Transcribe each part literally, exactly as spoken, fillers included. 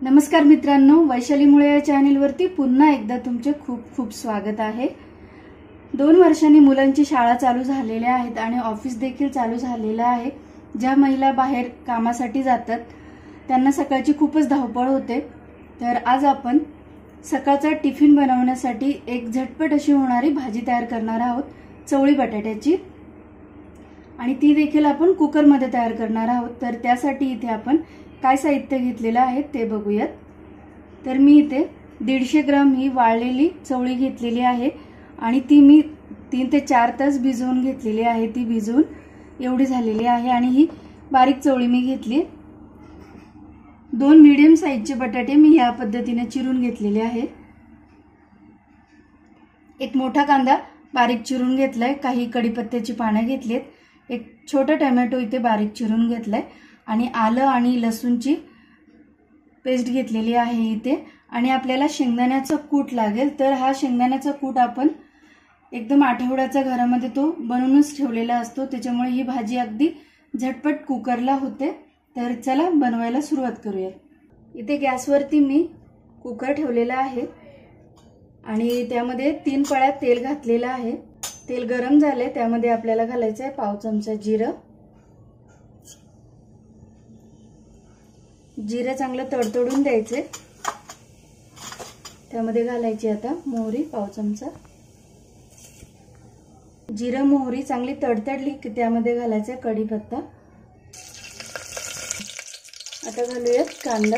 नमस्कार मित्रांनो, वैशाली मुळे या चॅनलवरती पुन्हा एकदा तुमचे खूप खूप स्वागत आहे। दोन वर्षांनी मुलांची शाळा चालू झालेल्या आहेत आणि ऑफिस देखील चालू झालेला आहे। ज्या महिला बाहेर कामासाठी जातात त्यांना सकाळची खूपच धावपळ होते। तर आज आपण सकाळचा टिफिन बनवण्यासाठी एक झटपट अशी होणारी भाजी तयार करणार आहोत, चवळी बटाट्याची, आणि ती देखील आपण कुकर मध्ये तयार करणार आहोत। तर त्यासाठी इथे आपण काय साहित्य घेतलेलं आहे ते बघूयात। तर मी इथे दीडशे ग्राम ही वाळलेली चवळी घेतलेली आहे आणि ती मी तीन ते चार तास भिजवून घेतलेली आहे। ती भिजवून एवढी झालेली आहे आणि ही बारीक चवळी मी घेतली। दोन मीडियम साइजचे बटाटे मी या पद्धतीने चिरून घेतलेले आहे। एक मोठा कांदा बारीक चिरून घेतलाय, काही कढीपत्त्याची पाने घेतलीत, एक छोटा टोमॅटो इथे बारीक चिरून घेतलाय आणि आलं आणि लसूणची पेस्ट घेतलेली आहे इथे। आणि आपल्याला शेंगदाण्याचा कूट लागेल, तर हा शेंगदाण्याचा कूट आपण एकदम आठवड्याचा घरामध्ये तो बनवूनच ठेवलेला असतो, त्याच्यामुळे ही भाजी अगदी झटपट कुकरला होते। तर चला बनवायला सुरुवात करूया। इथे गॅसवरती मी कुकर ठेवलेला आहे आणि त्यामध्ये तीन पळ्या तेल घातलेलं आहे। तेल गरम झाले, त्यामध्ये आपल्याला घालायचं आहे पाव चमचा जिरं। जिरं चांगलं तडतडून द्यायचे। त्यामध्ये घालायची आता मोहरी पाव चमचा। जिरं मोहरी चांगली तडतडली की त्यामध्ये घालायचा कढीपत्ता। आता घालूयात कांदा।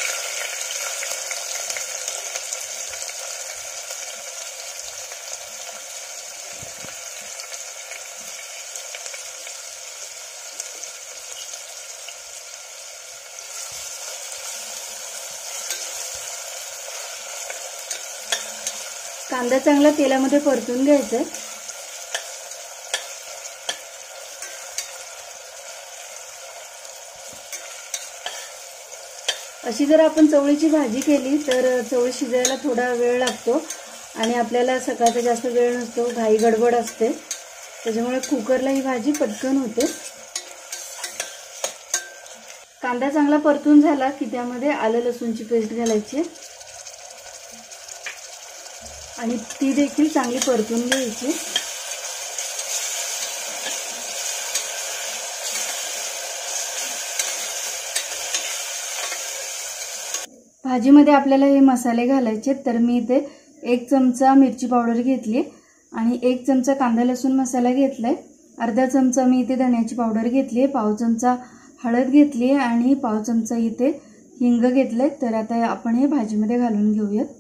कांदा चांगला तेलामध्ये परतून घ्यायचा। अशी जर आपण चवळीची भाजी केली तर चवळी शिजायला थोडा वेळ लागतो आणि आपल्याला सकाळचा जास्त वेळ नसतो, घाई गडबड असते, त्याच्यामुळे कुकरला ही भाजी पटकन होते। कांदा चांगला परतून झाला की त्यामध्ये आलं लसूणची पेस्ट घालायची आणि ती देखील चांगली परतून घ्यायची। भाजीमध्ये आपल्याला हे मसाले घालायचे, तर मी इथे एक चमचा मिरची पावडर घेतली आणि एक चमचा कांदा लसूण मसाला घेतलाय, अर्धा चमचा मी इथे धण्याची पावडर घेतली, पाव चमचा हळद घेतली आणि पाव चमचा इथे हिंग घेतले। तर आता आपण हे भाजीमध्ये घालून घेऊयात।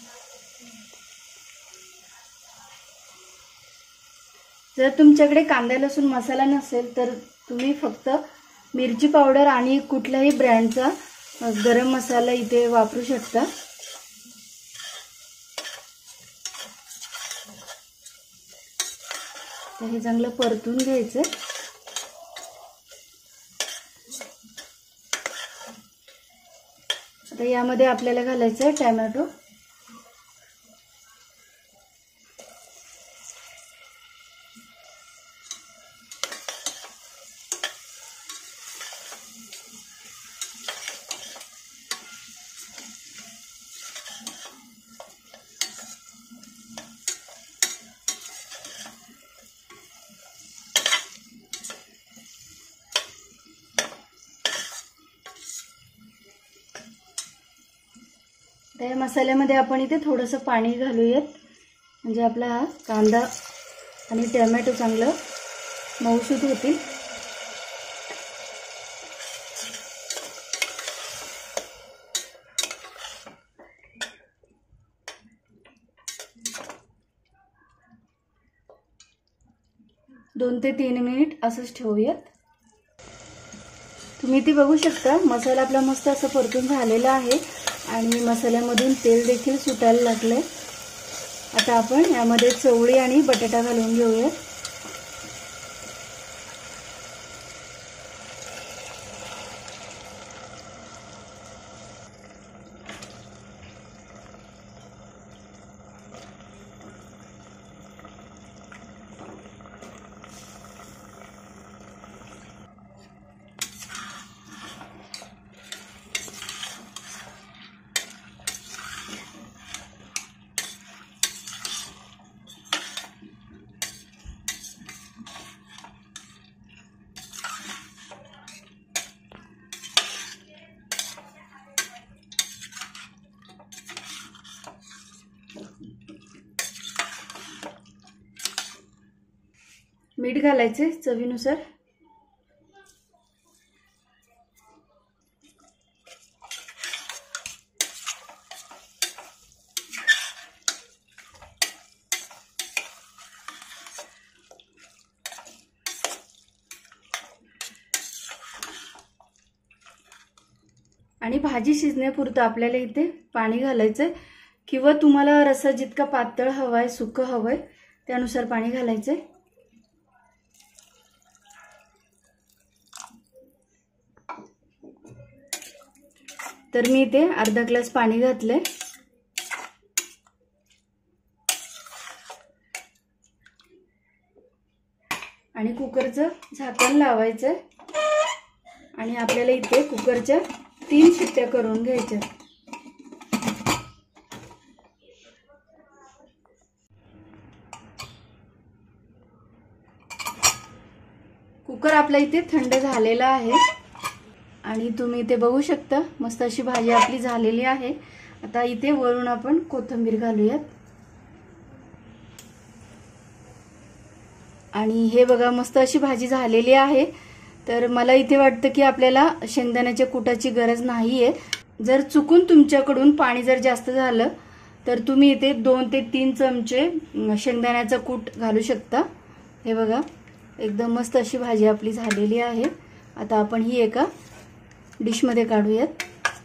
जर तुमच्याकडे कांदा लसूण मसाला नसेल तर तुम्ही फक्त मिरची पावडर आणि कुठल्याही ब्रँडचा गरम मसाला इथे वापरू शकता। तर हे चांगलं परतून घ्यायचं। आता यामध्ये आपल्याला घालायचं आहे टोमॅटो। त्या मसाल्यामध्ये आपण इथे थोडंसं पाणी घालूयात, म्हणजे आपला हा कांदा आणि टोमॅटो चांगलं मऊसूत होतील। दोन ते तीन मिनिट असंच ठेवूयात। तुम्ही ते बघू शकता मसाला आपला मस्त असं परतून झालेला आहे आणि मसाल्यामधून तेल देखील सुटायला लागले। आता आपण यामध्ये चवळी आणि बटाटा घालून घेऊया। मीठ घालायचे चवीनुसार. आणि भाजी शिजण्यापुरतं आपल्याला इथे पाणी घालायचंय, किंवा तुम्हाला रस्सा जितका पातळ हवाय सुकं हवंय त्यानुसार पाणी घालायचंय. तर मी इथे अर्धा ग्लास पाणी घातलंय. आणि कुकरचं झाकण लावायचंय आणि आपल्याला इथे कुकरच्या तीन शिट्ट्या करून घ्यायच्या. कुकर आपला इथे थंड झालेला आहे आणि तुम्ही इथे बघू शकता मस्त अशी भाजी आपली झालेली आहे. आता इथे वरून आपण कोथिंबीर घालूयात. आणि हे बघा मस्त अशी भाजी झालेली आहे. तर मला इथे वाटतं की आपल्याला शेंगदाण्याच्या कुटाची गरज नाहीये. जर चुकून तुमच्याकडून पाणी जर जास्त झालं तर तुम्ही इथे दोन ते तीन चमचे शेंगदाण्याचा कूट घालू शकता. हे बघा एकदम मस्त अशी भाजी आपली झालेली आहे. आता आपण ही एका डिशमध्ये काढूयात.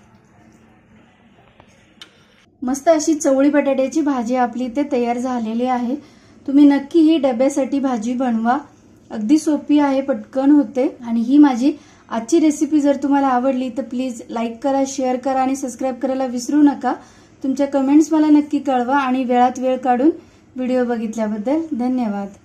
मस्त अशी चवळी बटाट्याची भाजी आपली इथे तयार झालेली आहे. तुम्ही नक्की ही डब्यासाठी भाजी बनवा. अगदी सोपी आहे, पटकन होते. आणि ही माझी आजची रेसिपी जर तुम्हाला आवडली तर प्लीज लाईक करा, शेअर करा आणि सबस्क्राईब करायला विसरू नका. तुमच्या कमेंट्स मला नक्की कळवा आणि वेळात वेळ काढून व्हिडिओ बघितल्याबद्दल धन्यवाद.